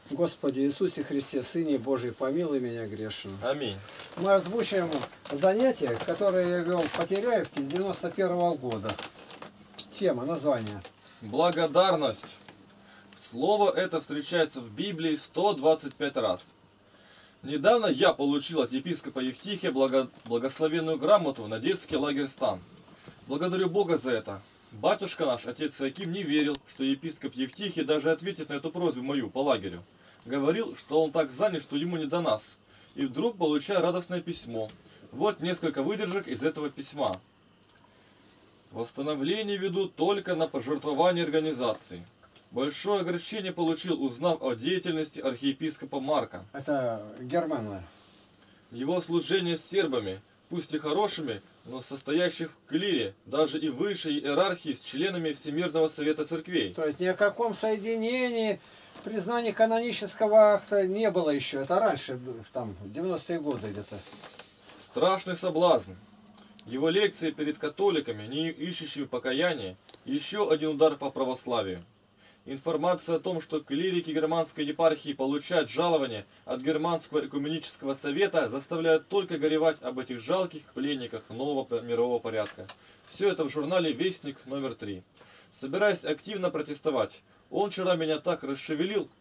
Господи Иисусе Христе, Сыне Божий, помилуй меня грешного. Аминь. Мы озвучиваем занятия, которые я вел в Потеряевке с 91-го года. Тема, название. Благодарность. Слово это встречается в Библии 125 раз. Недавно я получил от епископа Евтихия благословенную грамоту на детский лагерь «Стан». Благодарю Бога за это. Батюшка наш, отец Иаким, не верил, что епископ Евтихий даже ответит на эту просьбу мою по лагерю. Говорил, что он так занят, что ему не до нас. И вдруг получаю радостное письмо. Вот несколько выдержек из этого письма. Восстановление веду только на пожертвование организации. Большое огорчение получил, узнав о деятельности архиепископа Марка. Это Германа. Его служение с сербами, пусть и хорошими, но состоящих в клире, даже и высшей иерархии с членами Всемирного Совета Церквей. То есть ни о каком соединении, признании канонического акта не было еще. Это раньше, там, 90-е годы где-то. Страшный соблазн. Его лекции перед католиками, не ищущими покаяния, еще один удар по православию. Информация о том, что клирики германской епархии получают жалование от Германского экуменического совета, заставляет только горевать об этих жалких пленниках нового мирового порядка. Все это в журнале «Вестник» номер 3. Собираясь активно протестовать, он вчера меня так расшевелил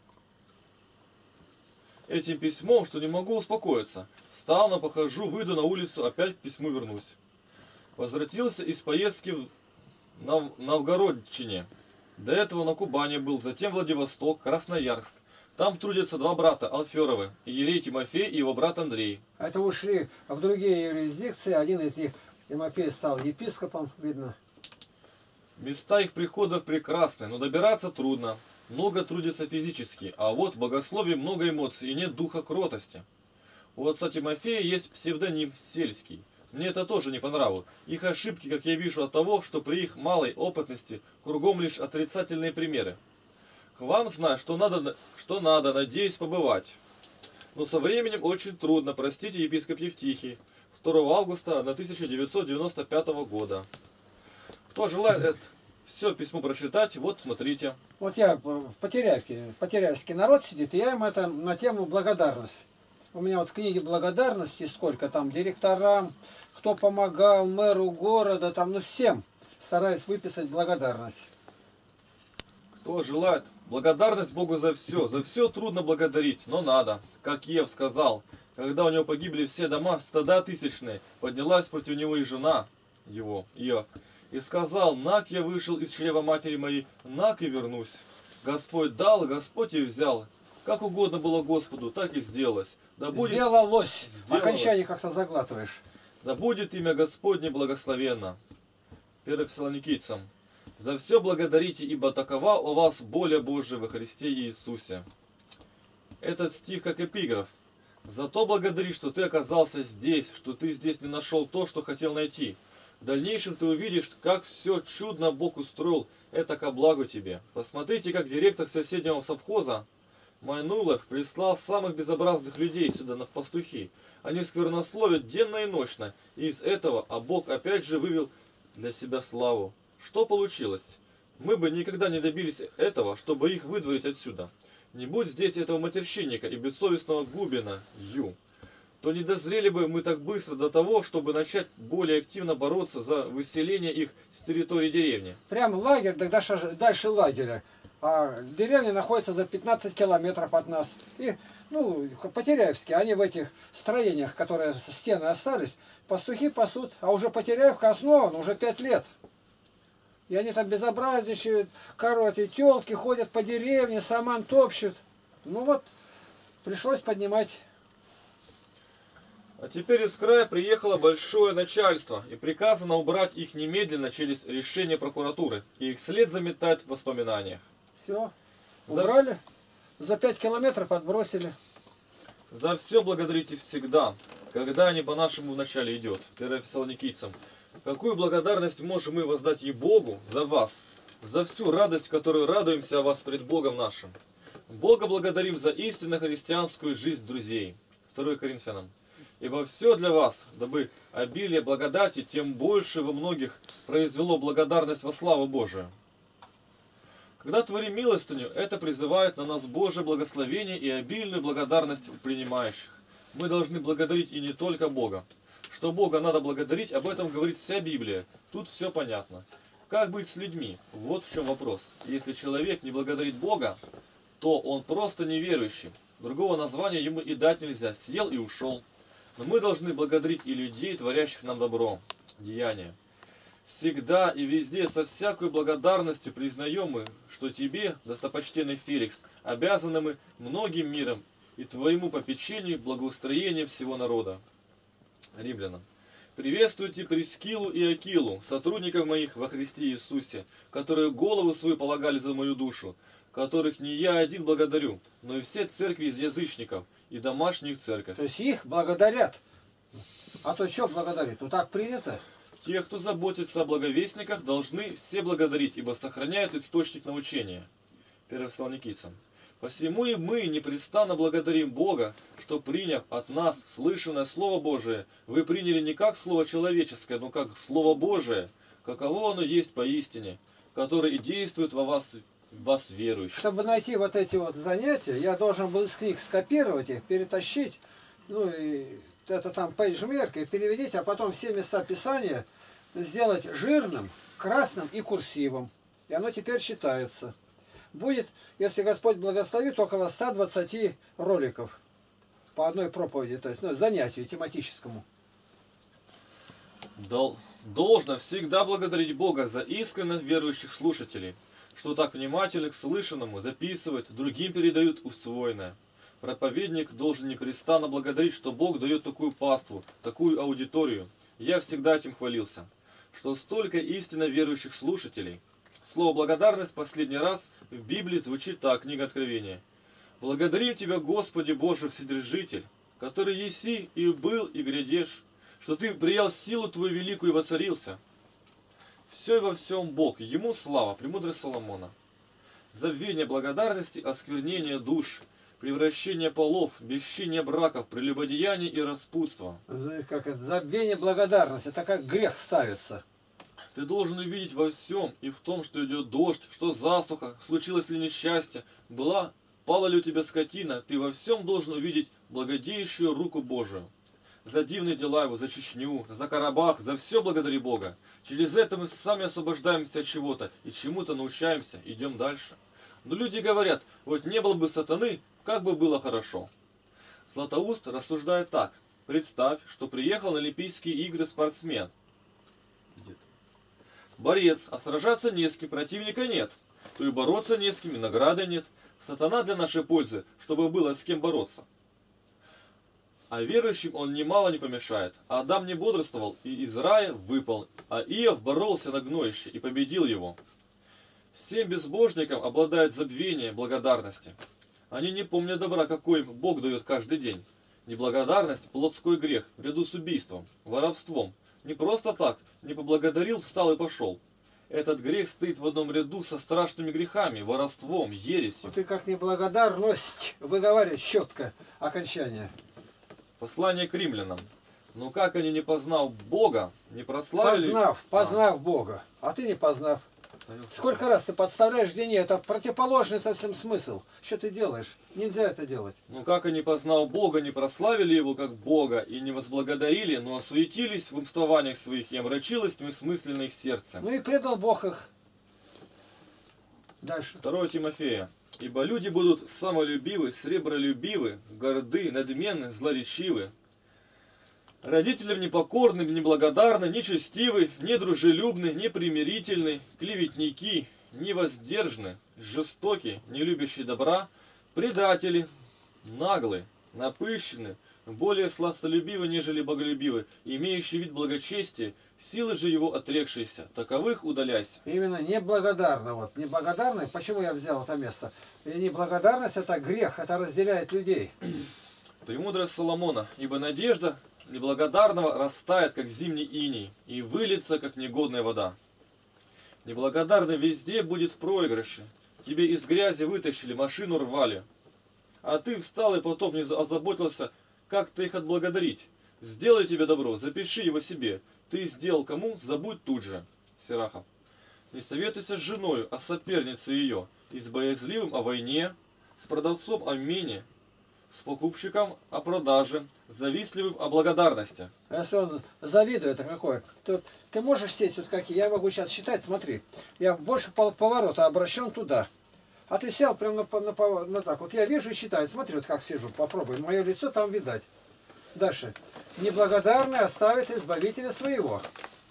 этим письмом, что не могу успокоиться. Встану, похожу, выйду на улицу, опять к письму вернусь. Возвратился из поездки в Новгородчине. До этого на Кубани был, затем Владивосток, Красноярск. Там трудятся два брата Алферовы, иерей Тимофей и его брат Андрей. Это ушли в другие юрисдикции, один из них, Тимофей, стал епископом, видно. Места их приходов прекрасны, но добираться трудно. Много трудится физически, а вот в богословии много эмоций и нет духа кротости. У отца Тимофея есть псевдоним Сельский. Мне это тоже не по нраву. Их ошибки, как я вижу, от того, что при их малой опытности кругом лишь отрицательные примеры. К вам знаю, что надо, надеюсь, побывать. Но со временем очень трудно, простите, епископ Евтихий. 2 августа 1995 года. Кто желает все письмо прочитать, вот смотрите. Вот я в Потеряевке, потеряевский народ сидит, и я им это на тему благодарность. У меня вот в книге благодарности сколько там директорам, кто помогал, мэру города, там, ну всем стараюсь выписать благодарность. Кто желает благодарность Богу за все трудно благодарить, но надо. Как Ев сказал, когда у него погибли все дома, стада тысячные, поднялась против него и жена его, Ев, и сказал: нак я вышел из чрева матери моей, нак и вернусь. Господь дал, Господь и взял. Как угодно было Господу, так и сделалось. Да будет... Сделалось. В окончании как-то заглатываешь. Да будет имя Господне благословенно. 1 Фессалоникийцам. За все благодарите, ибо такова у вас воля Божия во Христе Иисусе. Этот стих как эпиграф. Зато благодари, что ты оказался здесь, что ты здесь не нашел то, что хотел найти. В дальнейшем ты увидишь, как все чудно Бог устроил это ко благу тебе. Посмотрите, как директор соседнего совхоза Майнулов прислал самых безобразных людей сюда на пастухи. Они сквернословят денно и ночно, и из этого, а Бог опять же вывел для себя славу. Что получилось? Мы бы никогда не добились этого, чтобы их выдворить отсюда. Не будь здесь этого матерщинника и бессовестного Губина, то не дозрели бы мы так быстро до того, чтобы начать более активно бороться за выселение их с территории деревни. Прям лагерь, так дальше лагеря. А деревня находится за 15 километров от нас. И, ну, Потеряевские, они в этих строениях, которые стены остались, пастухи пасут, а уже Потеряевка основан уже 5 лет. И они там безобразничают, коровы, телки ходят по деревне, саман топчут. Ну вот, пришлось поднимать. А теперь из края приехало большое начальство, и приказано убрать их немедленно через решение прокуратуры, и их след заметать в воспоминаниях. Все, убрали, за 5 километров отбросили. За все благодарите всегда, когда не по-нашему вначале идет. 1 Фессалоникийцам. Какую благодарность можем мы воздать и Богу за вас, за всю радость, которую радуемся о вас пред Богом нашим. Бога благодарим за истинно христианскую жизнь друзей. 2 Коринфянам. Ибо все для вас, дабы обилие благодати, тем больше во многих произвело благодарность во славу Божию. Когда творим милостыню, это призывает на нас Божье благословение и обильную благодарность у принимающих. Мы должны благодарить и не только Бога. Что Бога надо благодарить, об этом говорит вся Библия. Тут все понятно. Как быть с людьми? Вот в чем вопрос. Если человек не благодарит Бога, то он просто неверующий. Другого названия ему и дать нельзя. Съел и ушел. Но мы должны благодарить и людей, творящих нам добро. Деяния. Всегда и везде со всякой благодарностью признаем мы, что тебе, достопочтенный Феликс, обязаны мы многим миром и твоему попечению благоустроения всего народа. Римлянам. Приветствуйте Прискилу и Акилу, сотрудников моих во Христе Иисусе, которые голову свою полагали за мою душу, которых не я один благодарю, но и все церкви из язычников и домашних церковь. То есть их благодарят. А то что благодарить? Ну так принято. Те, кто заботится о благовестниках, должны все благодарить, ибо сохраняют источник научения. 1 Фессалоникийцам. Посему и мы непрестанно благодарим Бога, что, приняв от нас слышанное Слово Божие, вы приняли не как Слово человеческое, но как Слово Божие, каково оно есть поистине, которое и действует во вас верующих. Чтобы найти вот эти вот занятия, я должен был из книг скопировать их, перетащить, ну и это там пейджмеркой переведите, а потом все места Писания сделать жирным, красным и курсивом. И оно теперь считается. Будет, если Господь благословит, около 120 роликов по одной проповеди, то есть занятию тематическому. Должно всегда благодарить Бога за искренне верующих слушателей, что так внимательно к слышанному записывают, другим передают усвоенное. Проповедник должен непрестанно благодарить, что Бог дает такую паству, такую аудиторию. Я всегда этим хвалился, что столько истинно верующих слушателей. Слово «благодарность» последний раз в Библии звучит так, книга Откровения. «Благодарим Тебя, Господи Боже Вседержитель, который еси и был и грядешь, что Ты приял силу Твою великую и воцарился». Все и во всем Бог, Ему слава, премудрость Соломона. Забвение благодарности, осквернение душ, превращение полов, бесчиние браков, прелюбодеяние и распутство. Как это? Забвение благодарности, это как грех ставится. Ты должен увидеть во всем, и в том, что идет дождь, что засуха, случилось ли несчастье, пала ли у тебя скотина, ты во всем должен увидеть благодеющую руку Божию. За дивные дела Его, за Чечню, за Карабах, за все благодари Бога. Через это мы сами освобождаемся от чего-то и чему-то научаемся, идем дальше. Но люди говорят, вот не было бы сатаны, как бы было хорошо. Златоуст рассуждает так. Представь, что приехал на Олимпийские игры спортсмен. Борец, а сражаться не с кем, противника нет. То и бороться не с кем, и награды нет. Сатана для нашей пользы, чтобы было с кем бороться. А верующим он немало не помешает. Адам не бодрствовал и из рая выпал, а Иов боролся на гноище и победил его. Всем безбожникам обладает забвение благодарности. Они не помнят добра, какой им Бог дает каждый день. Неблагодарность – плотской грех, ряду с убийством, воровством. Не просто так, не поблагодарил, встал и пошел. Этот грех стоит в одном ряду со страшными грехами, воровством, ересью. Ты как неблагодарность выговариваешь четко окончание. Послание к римлянам. Но как они, не познав Бога, не прославили... Познав Бога, а ты не познав. Сколько раз ты подставляешь где нет, это противоположный совсем смысл. Что ты делаешь? Нельзя это делать. Ну как они, познав Бога, не прославили Его как Бога и не возблагодарили, но осуетились в умствованиях своих и омрачилось двусмысленно их сердце. Ну и предал Бог их. Дальше. 2 Тимофея. Ибо люди будут самолюбивы, сребролюбивы, горды, надменны, злоречивы, родителям непокорны, неблагодарны, нечестивы, недружелюбны, непримирительны, клеветники, невоздержны, жестоки, не любящие добра, предатели, наглы, напыщены, более сластолюбивы, нежели боголюбивы, имеющие вид благочестия, силы же его отрекшиеся, таковых удаляйся. Именно неблагодарно. Вот. Неблагодарный, почему я взял это место? И неблагодарность это грех, это разделяет людей. Премудрость Соломона. Ибо надежда неблагодарного растает, как зимний иней, и выльется, как негодная вода. Неблагодарный везде будет в проигрыше. Тебе из грязи вытащили, машину рвали. А ты встал и потом не озаботился, как ты их отблагодарить. Сделай тебе добро, запиши его себе. Ты сделал кому, забудь тут же. Сирахов. Не советуйся с женою о сопернице ее, и с боязливым о войне, с продавцом о мене, с покупщиком о продаже, с завистливым о благодарности. Если он завидует, это какое? Ты можешь сесть вот как я могу сейчас считать, смотри. Я больше поворота обращен туда. А ты сел прямо на так. Вот я вижу и считаю. Смотри, вот как сижу. Попробуй. Мое лицо там видать. Дальше. Неблагодарный оставит избавителя своего.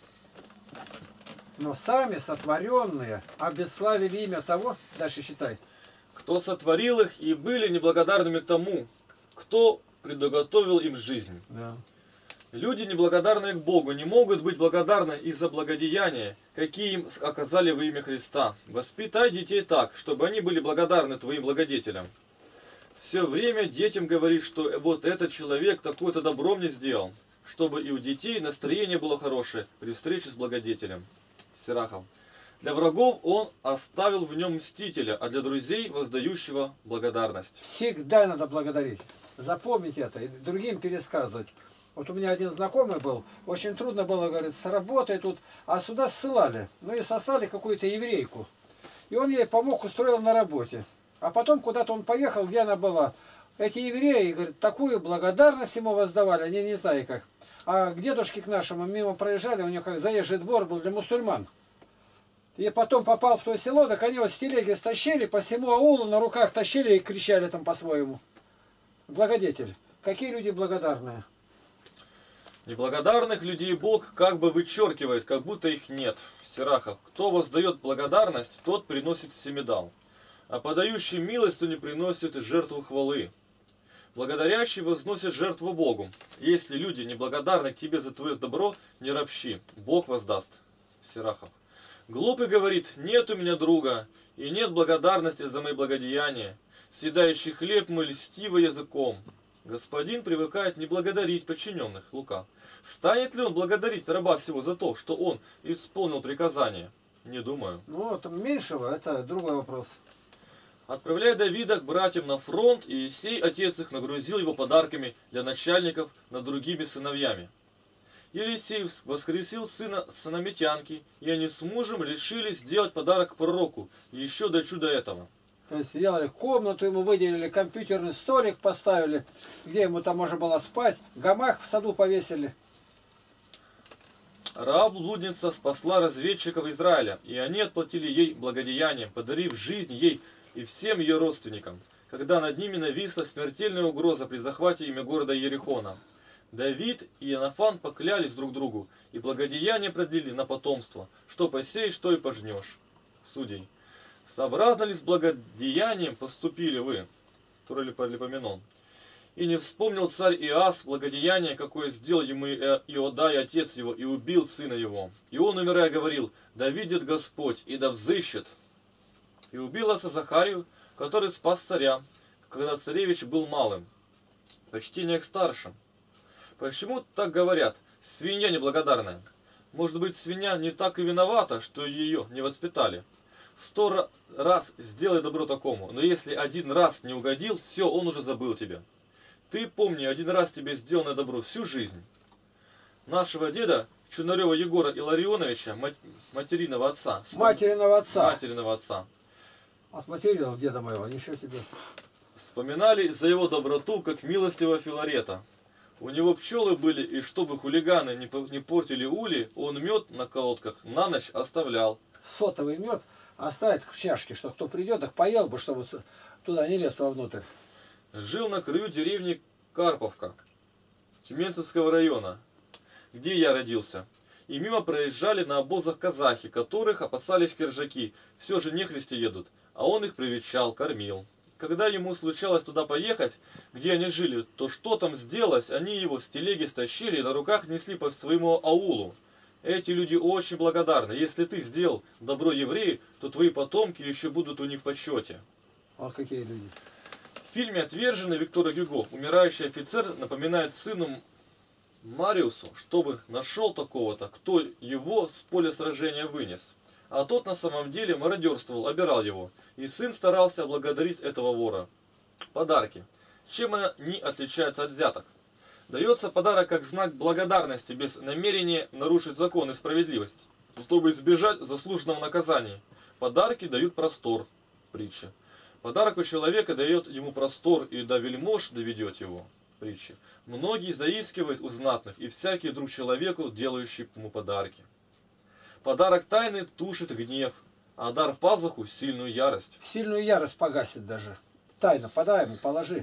Но сами сотворенные обесславили имя того. Дальше считай. Кто сотворил их и были неблагодарными к тому, кто предуготовил им жизнь. Да. Люди, неблагодарные к Богу, не могут быть благодарны из-за благодеяния, какие им оказали во имя Христа. Воспитай детей так, чтобы они были благодарны твоим благодетелям. Все время детям говори, что вот этот человек такое-то добро мне сделал, чтобы и у детей настроение было хорошее при встрече с благодетелем. Сирахов. Для врагов он оставил в нем мстителя, а для друзей воздающего благодарность. Всегда надо благодарить. Запомните это и другим пересказывать. Вот у меня один знакомый был, очень трудно было, говорит, с работой тут, а сюда ссылали. Ну и сослали какую-то еврейку. И он ей помог, устроил на работе. А потом куда-то он поехал, где она была. Эти евреи, говорит, такую благодарность ему воздавали, они не знаю как. А к дедушке к нашему мимо проезжали, у него как заезжий двор был для мусульман. И потом попал в то село, так они его с телеги стащили, по всему аулу на руках тащили и кричали там по-своему. Благодетель. Какие люди благодарные. Неблагодарных людей Бог как бы вычеркивает, как будто их нет. Сирахов. Кто воздает благодарность, тот приносит семидал. А подающий милостыню приносит жертву хвалы. Благодарящий возносит жертву Богу. Если люди неблагодарны к тебе за твое добро, не ропщи, Бог воздаст. Сирахов. Глупый говорит, нет у меня друга, и нет благодарности за мои благодеяния. Съедающий хлеб мой льстиво языком. Господин привыкает не благодарить подчиненных. Лука. Станет ли он благодарить раба всего за то, что он исполнил приказание? Не думаю. Ну, вот меньшего, это другой вопрос. Отправляя Давида к братьям на фронт, Иисей, отец их, нагрузил его подарками для начальников над другими сыновьями. Елисей воскресил сына сыномитянки, и они с мужем решили сделать подарок пророку, еще до чуда этого. То есть сделали комнату, ему выделили, компьютерный столик поставили, где ему там можно было спать, гамак в саду повесили. Рааб-блудница спасла разведчиков Израиля, и они отплатили ей благодеянием, подарив жизнь ей и всем ее родственникам, когда над ними нависла смертельная угроза при захвате ими города Иерихона. Давид и Иоаннафан поклялись друг другу, и благодеяние продлили на потомство, что посеешь, то и пожнешь. Судей. Сообразно ли с благодеянием поступили вы? Второй Паралипоменон. И не вспомнил царь Иас благодеяние, какое сделал ему Иодай, отец его, и убил сына его. И он, умирая, говорил, да видит Господь, и да взыщет. И убил отца Захарию, который спас царя, когда царевич был малым. Почтение к старшим. Почему так говорят? Свинья неблагодарная. Может быть, свинья не так и виновата, что ее не воспитали. 100 раз сделай добро такому, но если один раз не угодил, все, он уже забыл тебя. Ты помни, один раз тебе сделано добро всю жизнь. Нашего деда, Чунарева Егора Илларионовича, материного отца. Материного отца. Отматерил деда моего, ничего себе. Вспоминали за его доброту, как милостивого Филарета. У него пчелы были, и чтобы хулиганы не портили ули, он мед на колодках на ночь оставлял. Сотовый мед оставит в чашке, что кто придет, так поел бы, чтобы туда не лез вовнутрь. Жил на краю деревни Карповка, Тюменского района, где я родился. И мимо проезжали на обозах казахи, которых опасались киржаки. Все же нехристи едут, а он их привечал, кормил. Когда ему случалось туда поехать, где они жили, то что там сделалось, они его с телеги стащили и на руках несли по своему аулу. Эти люди очень благодарны. Если ты сделал добро еврею, то твои потомки еще будут у них в почете. А какие люди? В фильме «Отверженный» Виктора Гюго умирающий офицер напоминает сыну Мариусу, чтобы нашел такого-то, кто его с поля сражения вынес. А тот на самом деле мародерствовал, обирал его. И сын старался облагодарить этого вора. Подарки. Чем они отличаются от взяток? Дается подарок как знак благодарности, без намерения нарушить закон и справедливость. чтобы избежать заслуженного наказания. Подарки дают простор. Притча. Подарок у человека дает ему простор, и до вельмож доведет его. Притча. Многие заискивают у знатных, и всякий друг человеку, делающий ему подарки. Подарок тайны тушит гнев, а дар в пазуху сильную ярость. Сильную ярость погасит даже. Тайно подай ему, положи.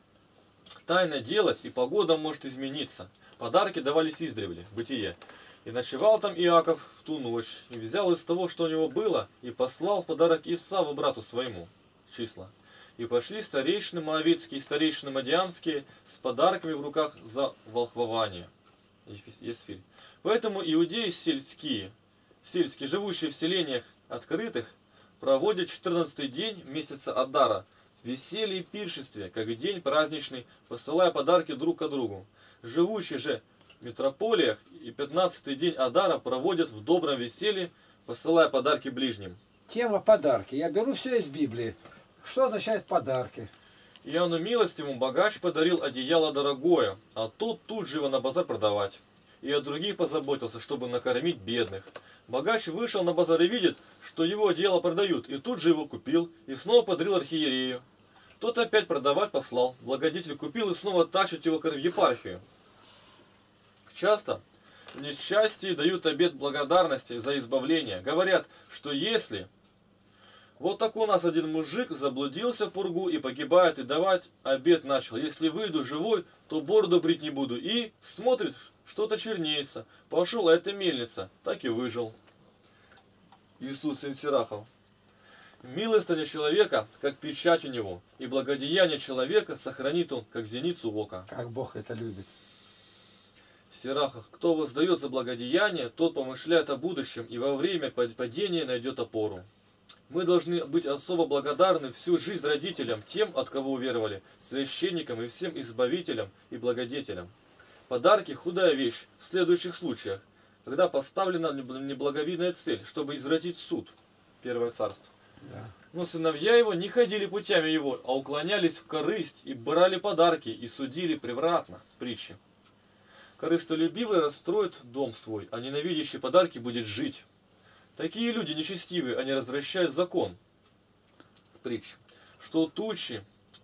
Тайно делать, и погода может измениться. Подарки давались издревле, Бытие. И ночевал там Иаков в ту ночь, и взял из того, что у него было, и послал в подарок Исаву брату своему. Числа. И пошли старейшины моавитские и старейшины мадиамские с подарками в руках за волхвование. Есфирь. Поэтому иудеи сельские, живущие в селениях открытых, проводят 14-й день месяца Адара в веселье и пиршестве, как день праздничный, посылая подарки друг к другу. Живущие же в метрополиях и 15-й день Адара проводят в добром веселье, посылая подарки ближним. Тема подарки. Я беру все из Библии. Что означает подарки? Иоанну милостивому богач подарил одеяло дорогое, а тот тут же его на базар продавать. И о других позаботился, чтобы накормить бедных. Богач вышел на базар и видит, что его одеяло продают, и тут же его купил, и снова подарил архиерею. Тот опять продавать послал, благодетель купил и снова тащит его в епархию. Часто в несчастье дают обет благодарности за избавление. Говорят, что если... Вот так у нас один мужик заблудился в пургу и погибает, и давать обет начал. Если выйду живой, то бороду брить не буду. И смотрит, что-то чернеется. Пошел, а это мельница. Так и выжил. Иисус сын Сирахов. Милостыня человека, как печать у него, и благодеяние человека сохранит он, как зеницу ока. Как Бог это любит. Сирахов. Кто воздает за благодеяние, тот помышляет о будущем, и во время падения найдет опору. Мы должны быть особо благодарны всю жизнь родителям, тем, от кого уверовали, священникам и всем избавителям и благодетелям. Подарки – худая вещь в следующих случаях, когда поставлена неблаговидная цель, чтобы извратить суд. Первое царство. Да. Но сыновья его не ходили путями его, а уклонялись в корысть и брали подарки и судили превратно. Притча. Корыстолюбивый расстроит дом свой, а ненавидящий подарки будет жить. Такие люди нечестивые, они развращают закон. Притча. Что тучи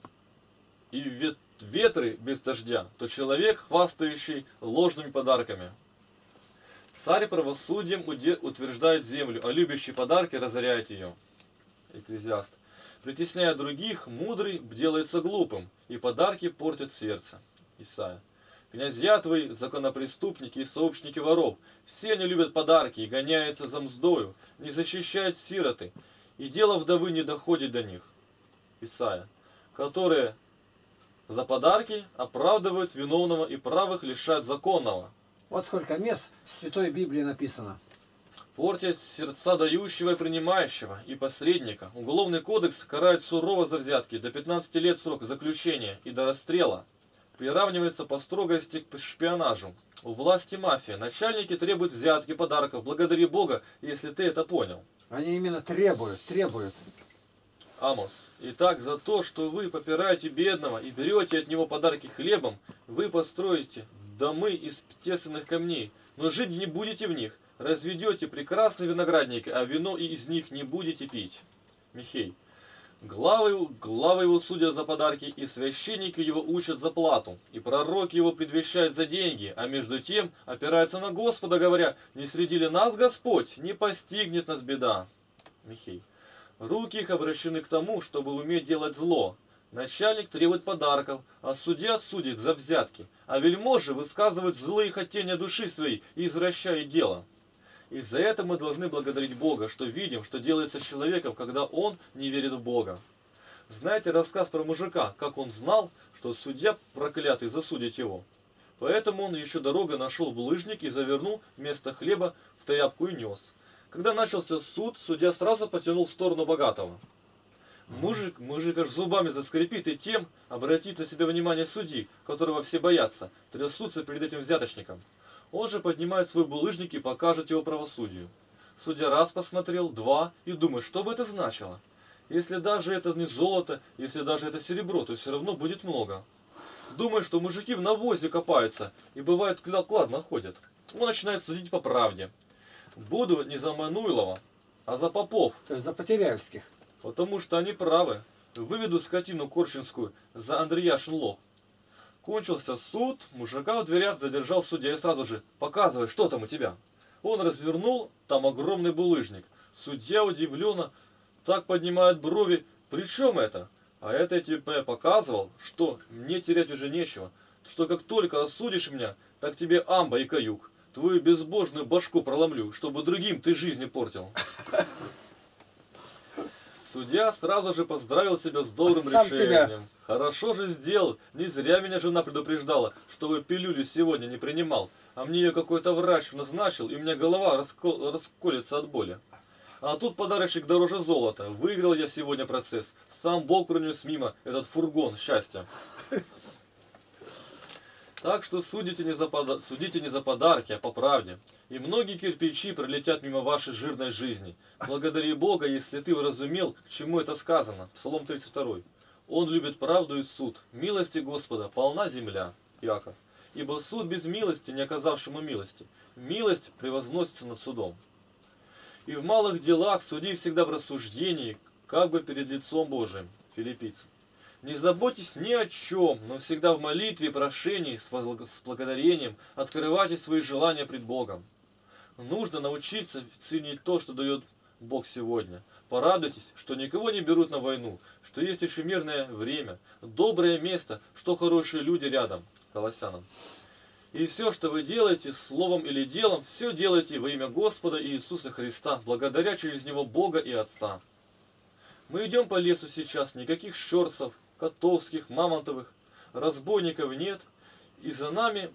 и ветры без дождя, то человек, хвастающий ложными подарками. Царь правосудием утверждает землю, а любящий подарки разоряет ее. Экклезиаст. Притесняя других, мудрый делается глупым, и подарки портят сердце. Исайя. Князья твои, законопреступники и сообщники воров, все они любят подарки и гоняются за мздою, не защищают сироты, и дело вдовы не доходит до них. Исайя. Которые за подарки оправдывают виновного и правых лишают законного. Вот сколько мест в Святой Библии написано. Портят сердца дающего и принимающего, и посредника. Уголовный кодекс карает сурово за взятки, до 15 лет срок заключения и до расстрела. Приравнивается по строгости к шпионажу. У власти мафия. Начальники требуют взятки, подарков. Благодари Бога, если ты это понял. Они именно требуют. Амос. Итак, за то, что вы попираете бедного и берете от него подарки хлебом, вы построите домы из тесанных камней, но жить не будете в них. Разведете прекрасные виноградники, а вино и из них не будете пить. Михей. Главы его судят за подарки, и священники его учат за плату, и пророки его предвещают за деньги, а между тем опираются на Господа, говоря, не среди ли нас Господь, не постигнет нас беда. Михей. Руки их обращены к тому, чтобы уметь делать зло. Начальник требует подарков, а судья судит за взятки, а вельможи высказывают злые хотения души своей и извращают дело. И за это мы должны благодарить Бога, что видим, что делается с человеком, когда он не верит в Бога. Знаете рассказ про мужика, как он знал, что судья проклятый засудит его? Поэтому он еще дорогой нашел булыжник и завернул вместо хлеба в тряпку и нес. Когда начался суд, судья сразу потянул в сторону богатого. Мужик аж зубами заскрипит и тем обратит на себя внимание судьи, которого все боятся, трясутся перед этим взяточником. Он же поднимает свой булыжник и покажет его правосудию. Судья раз посмотрел, два, и думает, что бы это значило. Если даже это не золото, если даже это серебро, то все равно будет много. Думает, что мужики в навозе копаются, и бывает клад находят. Он начинает судить по правде. Буду не за Мануилова, а за попов, То есть за Потеряевских. потому что они правы. Выведу скотину корчинскую за Андреяшин лох. Кончился суд, мужика в дверях задержал судья и сразу же: показывай, что там у тебя. Он развернул, там огромный булыжник. Судья удивленно так поднимает брови: при чем это? А это я тебе показывал, что мне терять уже нечего, что как только осудишь меня, так тебе амба и каюк, твою безбожную башку проломлю, чтобы другим ты жизнь не портил. Судья сразу же поздравил себя с добрым Сам решением. себя. Хорошо же сделал. Не зря меня жена предупреждала, чтобы пилюлю сегодня не принимал. А мне ее какой-то врач назначил, и у меня голова расколется от боли. А тут подарочек дороже золота. Выиграл я сегодня процесс. Сам Бог пронес мимо этот фургон счастья. Так что судите не за подарки, а по правде. И многие кирпичи пролетят мимо вашей жирной жизни. Благодари Бога, если ты уразумел, к чему это сказано. Псалом 32. Он любит правду и суд. Милости Господа полна земля. Иаков. Ибо суд без милости, не оказавшему милости. Милость превозносится над судом. И в малых делах суди всегда в рассуждении, как бы перед лицом Божиим. Филиппийцам. Не заботьтесь ни о чем, но всегда в молитве и прошении с благодарением открывайте свои желания пред Богом. Нужно научиться ценить то, что дает Бог сегодня. Порадуйтесь, что никого не берут на войну, что есть еще мирное время, доброе место, что хорошие люди рядом. Колоссянам. И все, что вы делаете, словом или делом, все делайте во имя Господа Иисуса Христа, благодаря через Него Бога и Отца. Мы идем по лесу сейчас, никаких щерсов, котовских, мамонтовых, разбойников нет, и за нами,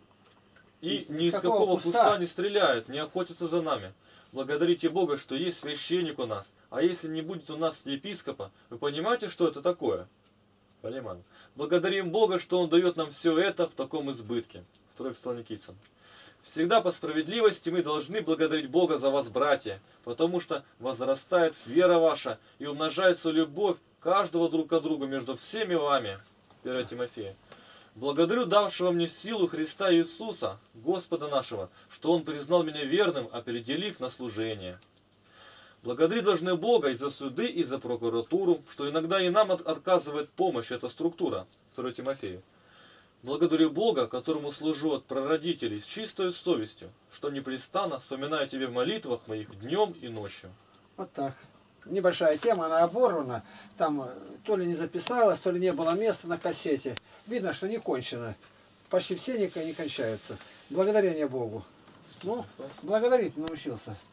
и ни из какого куста не стреляют, не охотятся за нами. Благодарите Бога, что есть священник у нас, а если не будет у нас епископа, вы понимаете, что это такое? Понимаем. Благодарим Бога, что Он дает нам все это в таком избытке. 2 Фессалоникийцам. Всегда по справедливости мы должны благодарить Бога за вас, братья, потому что возрастает вера ваша и умножается любовь каждого друг к другу между всеми вами. 1 Тимофея. Благодарю давшего мне силу Христа Иисуса, Господа нашего, что Он признал меня верным, определив на служение. Благодарить должны Бога и за суды, и за прокуратуру, что иногда и нам отказывает помощь эта структура. 2 Тимофею. Благодарю Бога, которому служу от прародителей с чистой совестью, что непрестанно вспоминаю тебе в молитвах моих днем и ночью. Вот так. Небольшая тема, она оборвана. Там то ли не записалось, то ли не было места на кассете. Видно, что не кончено. Почти все не кончаются. Благодарение Богу. Ну, благодарить научился.